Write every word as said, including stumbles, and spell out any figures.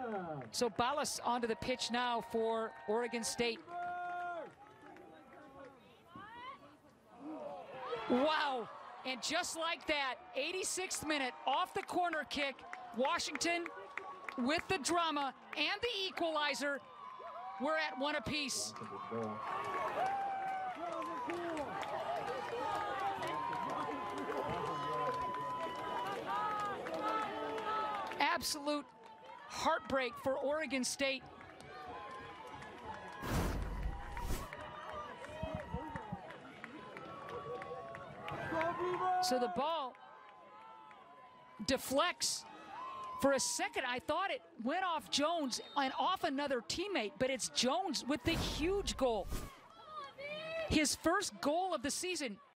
So Ballas onto the pitch now for Oregon State. Wow, and just like that, eighty-sixth minute, off the corner kick, Washington with the drama and the equalizer. We're at one apiece. Absolute heartbreak for Oregon State. So the ball deflects. For a second, I thought it went off Jones and off another teammate, but it's Jones with the huge goal. His first goal of the season.